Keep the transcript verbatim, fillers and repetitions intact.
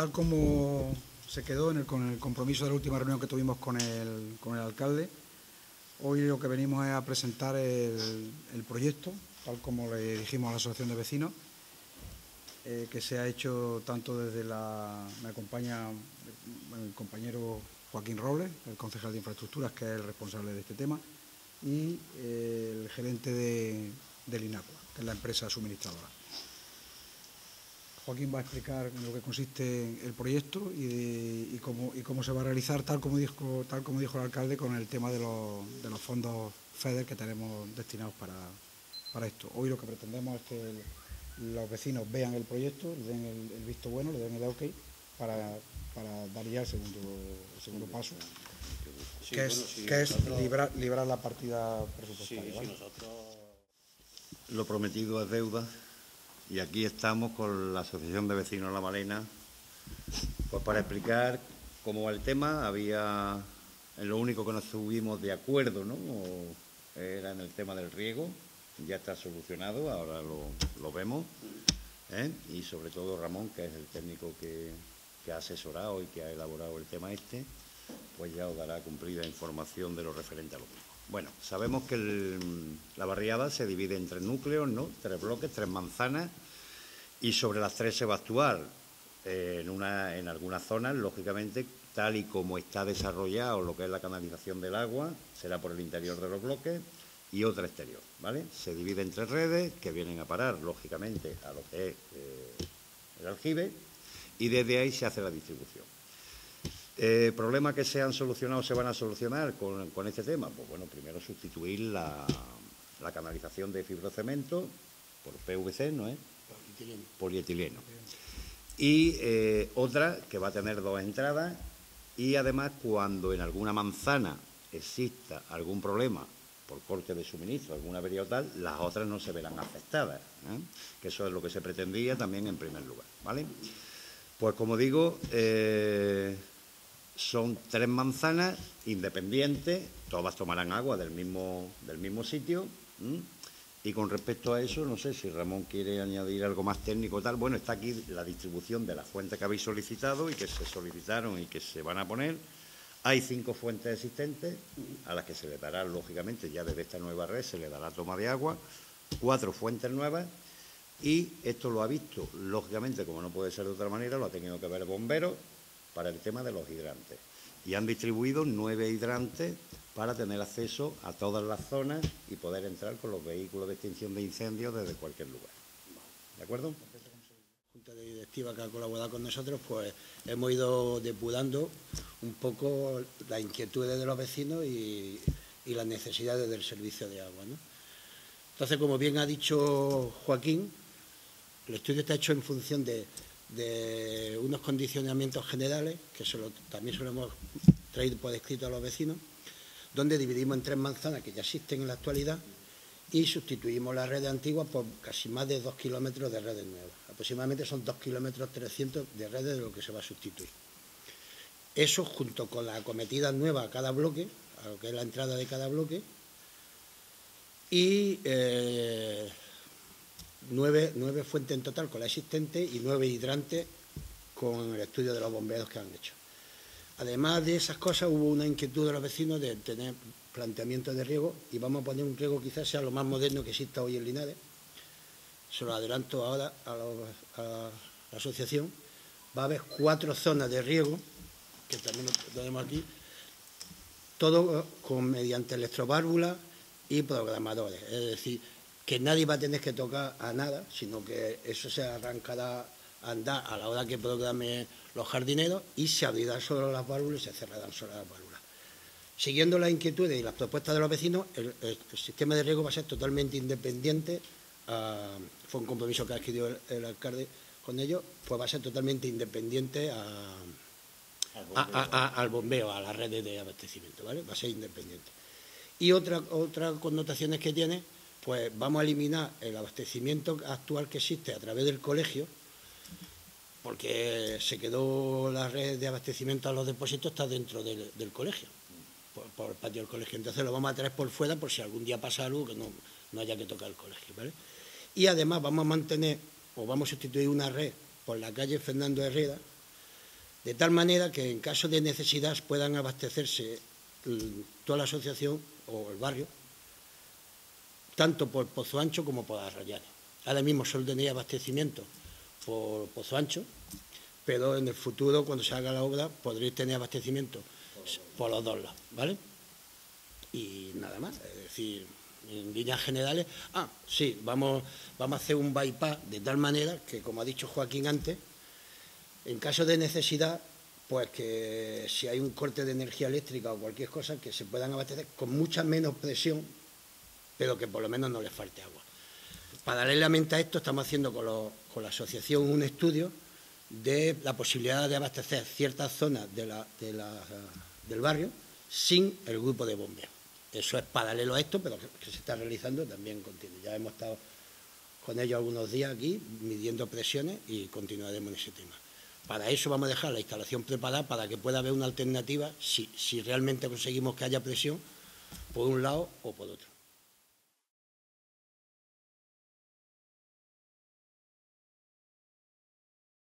tal como se quedó en el, con el compromiso de la última reunión que tuvimos con el, con el alcalde, hoy lo que venimos es a presentar el, el proyecto, tal como le dijimos a la Asociación de Vecinos, eh, que se ha hecho tanto desde la... Me acompaña el compañero Joaquín Robles, el concejal de Infraestructuras, que es el responsable de este tema, y eh, el gerente de, del INACUA, que es la empresa suministradora. Joaquín va a explicar en lo que consiste el proyecto y, de, y, cómo, y cómo se va a realizar, tal como dijo, tal como dijo el alcalde, con el tema de los, de los fondos FEDER que tenemos destinados para, para esto. Hoy lo que pretendemos es que el, los vecinos vean el proyecto, le den el, el visto bueno, le den el OK para, para dar ya el segundo, el segundo paso, sí, que, bueno, es, si que nosotros... es librar, librar la partida presupuestaria. Sí, ¿vale? Si nosotros... Lo prometido es deuda. Y aquí estamos con la Asociación de Vecinos La Malena, pues para explicar cómo va el tema. Había, en lo único que nos estuvimos de acuerdo, ¿no?, era en el tema del riego. Ya está solucionado, ahora lo, lo vemos, ¿eh? Y sobre todo Ramón, que es el técnico que, que ha asesorado y que ha elaborado el tema este, pues ya os dará cumplida información de lo referente a lo mismo. Bueno, sabemos que el, la barriada se divide en tres núcleos, ¿no?, tres bloques, tres manzanas, y sobre las tres se va a actuar eh, en, una, en algunas zonas, lógicamente, tal y como está desarrollado lo que es la canalización del agua, será por el interior de los bloques, y otra exterior, ¿vale? Se divide en tres redes que vienen a parar, lógicamente, a lo que es eh, el aljibe, y desde ahí se hace la distribución. Eh, ¿Problemas que se han solucionado o se van a solucionar con, con este tema? Pues bueno, primero sustituir la, la canalización de fibrocemento por P V C, ¿no es? Polietileno. Polietileno. Y eh, otra que va a tener dos entradas, y además cuando en alguna manzana exista algún problema por corte de suministro, alguna avería o tal, las otras no se verán afectadas, ¿eh? Que eso es lo que se pretendía también en primer lugar, ¿vale? Pues como digo, eh, son tres manzanas independientes, todas tomarán agua del mismo, del mismo sitio. ¿m? Y con respecto a eso, no sé si Ramón quiere añadir algo más técnico o tal. Bueno, está aquí la distribución de las fuentes que habéis solicitado y que se solicitaron y que se van a poner. Hay cinco fuentes existentes a las que se le dará, lógicamente, ya desde esta nueva red se le dará toma de agua, cuatro fuentes nuevas. Y esto lo ha visto, lógicamente, como no puede ser de otra manera, lo ha tenido que ver bomberos para el tema de los hidrantes. Y han distribuido nueve hidrantes para tener acceso a todas las zonas y poder entrar con los vehículos de extinción de incendios desde cualquier lugar. ¿De acuerdo? La Junta Directiva que ha colaborado con nosotros, pues hemos ido depurando un poco las inquietudes de los vecinos y, y las necesidades del servicio de agua, ¿no? Entonces, como bien ha dicho Joaquín, el estudio está hecho en función de, de unos condicionamientos generales, que se lo, también se lo hemos traído por escrito a los vecinos, donde dividimos en tres manzanas que ya existen en la actualidad y sustituimos las redes antiguas por casi más de dos kilómetros de redes nuevas. Aproximadamente son dos kilómetros trescientos de redes de lo que se va a sustituir. Eso, junto con las acometidas nuevas a cada bloque, a lo que es la entrada de cada bloque, y eh, nueve, nueve fuentes en total con la existente y nueve hidrantes con el estudio de los bombeados que han hecho. Además de esas cosas, hubo una inquietud de los vecinos de tener planteamiento de riego, y vamos a poner un riego quizás sea lo más moderno que exista hoy en Linares. Se lo adelanto ahora a, los, a la asociación. Va a haber cuatro zonas de riego, que también lo tenemos aquí, todo con, mediante electroválvulas y programadores. Es decir, que nadie va a tener que tocar a nada, sino que eso se arrancará a andar a la hora que programe los jardineros y se abrirán solo las válvulas y se cerrarán solo las válvulas. Siguiendo las inquietudes y las propuestas de los vecinos, el, el, el sistema de riego va a ser totalmente independiente. Uh, fue un compromiso que adquirió el, el alcalde con ellos, pues va a ser totalmente independiente a, al, bombeo. A, a, a, al bombeo, a las redes de abastecimiento, ¿vale? Va a ser independiente. Y otra, otra connotaciones que tiene, pues vamos a eliminar el abastecimiento actual que existe a través del colegio, porque se quedó la red de abastecimiento a los depósitos, está dentro del, del colegio, por, por el patio del colegio. Entonces lo vamos a traer por fuera por si algún día pasa algo que no, no haya que tocar el colegio, ¿vale? Y además vamos a mantener, o vamos a sustituir una red por la calle Fernando Herrera, de tal manera que en caso de necesidad puedan abastecerse toda la asociación o el barrio, tanto por Pozo Ancho como por Arrayanes. Ahora mismo solo tenéis abastecimiento por Pozo Ancho, pero en el futuro, cuando se haga la obra, podréis tener abastecimiento por los dos lados, ¿vale? Y nada más, es decir, en líneas generales, ah, sí, vamos, vamos a hacer un bypass de tal manera que, como ha dicho Joaquín antes, en caso de necesidad, pues que si hay un corte de energía eléctrica o cualquier cosa, que se puedan abastecer con mucha menos presión, pero que por lo menos no les falte agua. Paralelamente a esto, estamos haciendo con, los, con la asociación un estudio de la posibilidad de abastecer ciertas zonas de la, de la, del barrio sin el grupo de bombeo. Eso es paralelo a esto, pero que, que se está realizando también continuo. Ya hemos estado con ellos algunos días aquí, midiendo presiones, y continuaremos en ese tema. Para eso vamos a dejar la instalación preparada para que pueda haber una alternativa si, si realmente conseguimos que haya presión por un lado o por otro.